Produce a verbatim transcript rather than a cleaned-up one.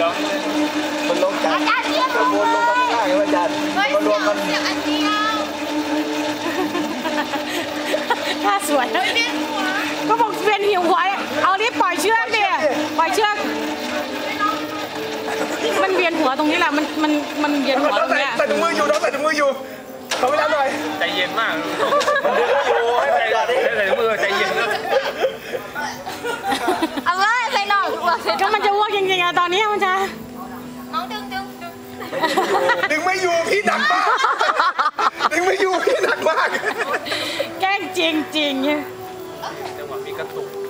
ลืองมันลงจากกระบวนลงมาข้างๆอาจารย์มันรวมกันอย่างอันเดียวถ้าสวยก็บอกเวียนหัวเอารีบปล่อยเชือกดิปล่อยเชือกมันเวียนหัวตรงนี้แหละมันมันมันเวียนหัวตรงนี้ใส่ถุงมืออยู่น้องใส่ถุงมืออยู่ขอเวลาหน่อยใจเย็นมากมันดึงอยู่ให้ใจใส่ถุงมือใจเย็นนะเอาไว้ใส่หน่อยก็มันจะอ้วกจริงๆอะตอนนี้มันจะน้องดึงดึงดึงดึงไม่อยู่พี่หนักมากดึงไม่อยู่พี่หนักมากแกล้งจริงจริงจังหวะมีกระตุก